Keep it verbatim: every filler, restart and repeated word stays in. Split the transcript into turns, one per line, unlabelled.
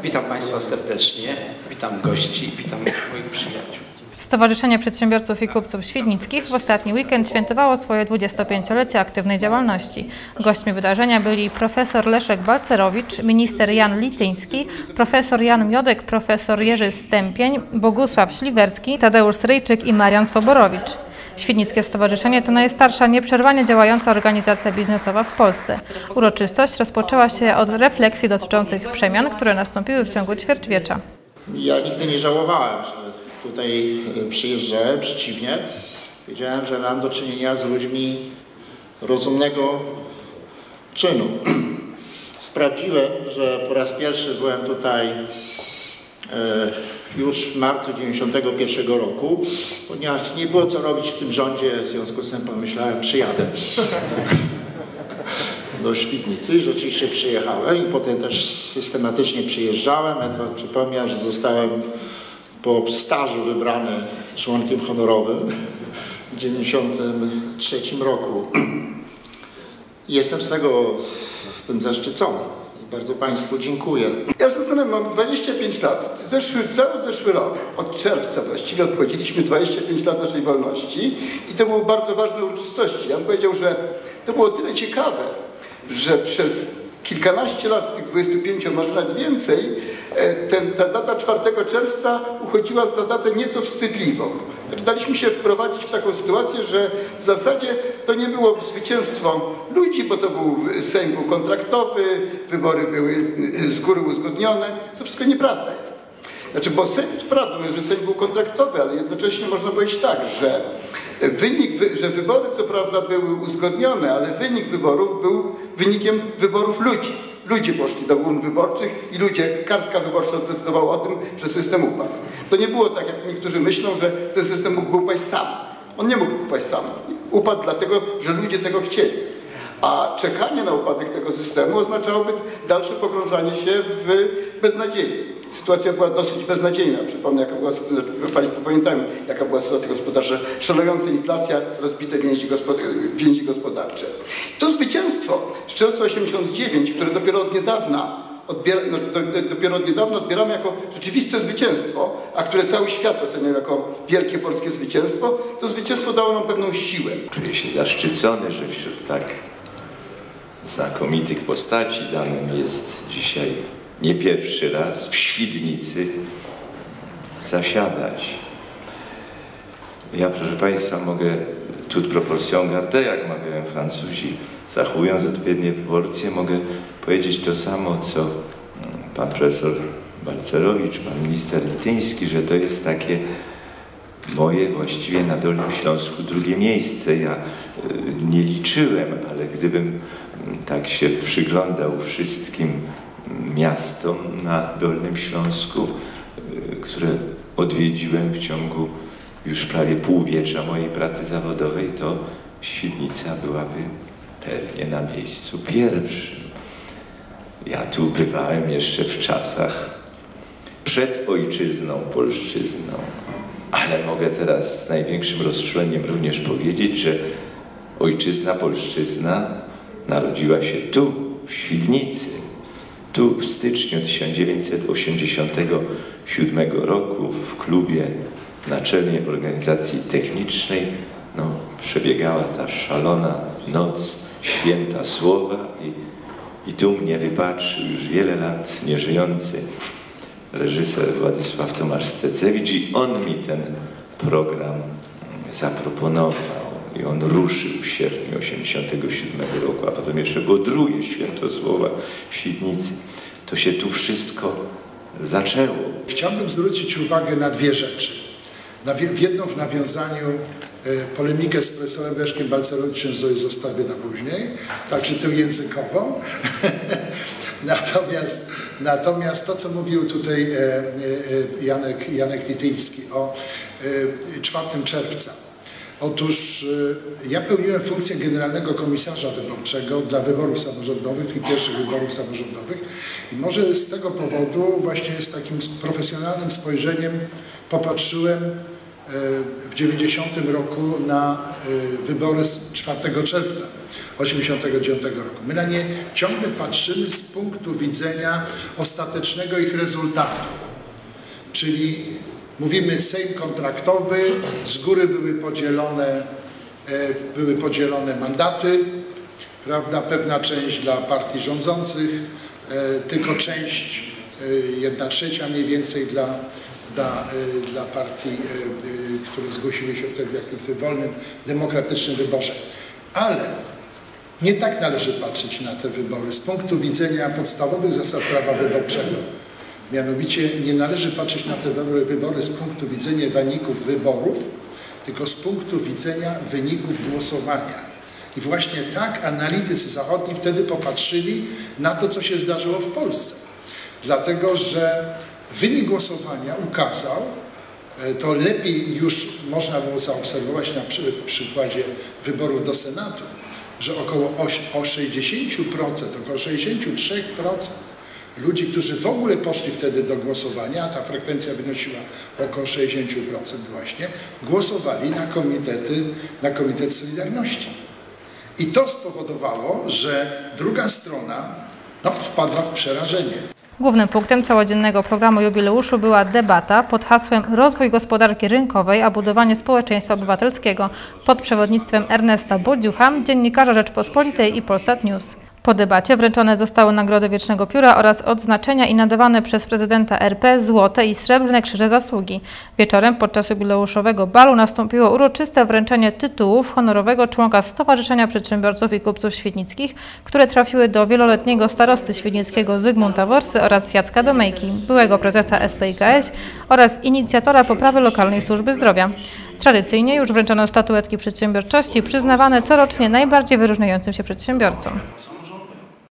Witam Państwa serdecznie, witam gości, witam moich przyjaciół.
Stowarzyszenie Przedsiębiorców i Kupców Świdnickich w ostatni weekend świętowało swoje dwudziestopięciolecie aktywnej działalności. Gośćmi wydarzenia byli profesor Leszek Balcerowicz, minister Jan Lityński, profesor Jan Miodek, profesor Jerzy Stępień, Bogusław Śliwerski, Tadeusz Stryjczyk i Marian Swoborowicz. Świdnickie Stowarzyszenie to najstarsza nieprzerwanie działająca organizacja biznesowa w Polsce. Uroczystość rozpoczęła się od refleksji dotyczących przemian, które nastąpiły w ciągu ćwierćwiecza.
Ja nigdy nie żałowałem, że tutaj przyjeżdżałem, przeciwnie. Wiedziałem, że mam do czynienia z ludźmi rozumnego czynu. Sprawdziłem, że po raz pierwszy byłem tutaj już w marcu dziewięćdziesiątego pierwszego roku, ponieważ nie było co robić w tym rządzie, w związku z tym pomyślałem, przyjadę do Świdnicy i rzeczywiście przyjechałem i potem też systematycznie przyjeżdżałem. Edward przypomniał, że zostałem po stażu wybrany członkiem honorowym w dziewięćdziesiątym trzecim roku. Jestem z tego z tym zaszczycony. Bardzo Państwu dziękuję.
Ja zastanawiam, mam dwadzieścia pięć lat. Zeszły, cały zeszły rok, od czerwca właściwie obchodziliśmy dwadzieścia pięć lat naszej wolności i to były bardzo ważne uroczystości. Ja bym powiedział, że to było tyle ciekawe, że przez kilkanaście lat z tych dwudziestu pięciu, może nawet więcej, ten, ta data czwartego czerwca uchodziła za datę nieco wstydliwą. Znaczy, daliśmy się wprowadzić w taką sytuację, że w zasadzie to nie było zwycięstwo ludzi, bo to był Sejm był kontraktowy, wybory były z góry uzgodnione. To wszystko nieprawda jest. Znaczy, bo Sejm, prawdą jest, że Sejm był kontraktowy, ale jednocześnie można powiedzieć tak, że wynik, że wybory co prawda były uzgodnione, ale wynik wyborów był wynikiem wyborów ludzi. Ludzie poszli do urn wyborczych i ludzie, kartka wyborcza zdecydowała o tym, że system upadł. To nie było tak, jak niektórzy myślą, że ten system mógł upaść sam. On nie mógł upaść sam. Upadł dlatego, że ludzie tego chcieli. A czekanie na upadek tego systemu oznaczałoby dalsze pogrążanie się w beznadziei. Sytuacja była dosyć beznadziejna. Przypomnę, jaka była, Państwo pamiętają, jaka była sytuacja gospodarcza. Szalejąca inflacja, rozbite więzi, gospodar więzi gospodarcze. To zwycięstwo z czerwca osiemdziesiątego dziewiątego, które dopiero od niedawna, odbiera, no, do, dopiero od niedawna odbieramy jako rzeczywiste zwycięstwo, a które cały świat oceniał jako wielkie polskie zwycięstwo, to zwycięstwo dało nam pewną siłę.
Czuję się zaszczycony, że wśród tak znakomitych postaci danym jest dzisiaj nie pierwszy raz w Świdnicy zasiadać. Ja, proszę Państwa, mogę toute proportion gardée, jak mawiają Francuzi, zachowując odpowiednie proporcje, mogę powiedzieć to samo, co pan profesor Balcerowicz, pan minister Lityński, że to jest takie moje właściwie na Dolnym Śląsku drugie miejsce. Ja nie liczyłem, ale gdybym tak się przyglądał wszystkim miastom na Dolnym Śląsku, które odwiedziłem w ciągu już prawie półwiecza mojej pracy zawodowej, to Świdnica byłaby pewnie na miejscu pierwszym. Ja tu bywałem jeszcze w czasach przed ojczyzną, polszczyzną, ale mogę teraz z największym rozczuleniem również powiedzieć, że ojczyzna, polszczyzna narodziła się tu, w Świdnicy. Tu w styczniu tysiąc dziewięćset osiemdziesiątego siódmego roku w klubie Naczelnej Organizacji Technicznej no, przebiegała ta szalona noc święta słowa i, i tu mnie wybaczył już wiele lat nieżyjący reżyser Władysław Tomasz Scecewicz i on mi ten program zaproponował. I on ruszył w sierpniu osiemdziesiątego siódmego roku, a potem jeszcze było drugie święto słowa w Świdnicy. To się tu wszystko zaczęło.
Chciałbym zwrócić uwagę na dwie rzeczy. Na w jedną w nawiązaniu y, polemikę z profesorem Leszkiem Balcerowiczem zostawię na później, także tę językową. natomiast, natomiast to, co mówił tutaj y, y, Janek, Janek Lityński o y, czwartego czerwca. Otóż ja pełniłem funkcję generalnego komisarza wyborczego dla wyborów samorządowych, tych pierwszych wyborów samorządowych i może z tego powodu właśnie z takim profesjonalnym spojrzeniem popatrzyłem w dziewięćdziesiątym roku na wybory z czwartego czerwca osiemdziesiątego dziewiątego roku. My na nie ciągle patrzymy z punktu widzenia ostatecznego ich rezultatu. Czyli mówimy Sejm kontraktowy, z góry były podzielone, były podzielone mandaty, prawda, pewna część dla partii rządzących, tylko część, jedna trzecia mniej więcej dla, dla, dla partii, które zgłosiły się wtedy w tym wolnym, demokratycznym wyborze. Ale nie tak należy patrzeć na te wybory z punktu widzenia podstawowych zasad prawa wyborczego. Mianowicie nie należy patrzeć na te wybory z punktu widzenia wyników wyborów, tylko z punktu widzenia wyników głosowania. I właśnie tak analitycy zachodni wtedy popatrzyli na to, co się zdarzyło w Polsce. Dlatego, że wynik głosowania ukazał, to lepiej już można było zaobserwować na przy, w przykładzie wyborów do Senatu, że około o sześćdziesiąt procent, około sześćdziesiąt trzy procent ludzi, którzy w ogóle poszli wtedy do głosowania, a ta frekwencja wynosiła około sześćdziesiąt procent właśnie, głosowali na komitety, na Komitet Solidarności. I to spowodowało, że druga strona no, wpadła w przerażenie.
Głównym punktem całodziennego programu jubileuszu była debata pod hasłem Rozwój gospodarki rynkowej, a budowanie społeczeństwa obywatelskiego pod przewodnictwem Ernesta Bodziucha, dziennikarza Rzeczpospolitej i Polsat News. Po debacie wręczone zostały Nagrody Wiecznego Pióra oraz odznaczenia i nadawane przez prezydenta R P złote i srebrne krzyże zasługi. Wieczorem podczas jubileuszowego balu nastąpiło uroczyste wręczenie tytułów honorowego członka Stowarzyszenia Przedsiębiorców i Kupców Świdnickich, które trafiły do wieloletniego starosty świdnickiego Zygmunta Worsy oraz Jacka Domejki, byłego prezesa S P I K S oraz inicjatora poprawy lokalnej służby zdrowia. Tradycyjnie już wręczono statuetki przedsiębiorczości przyznawane corocznie najbardziej wyróżniającym się przedsiębiorcom.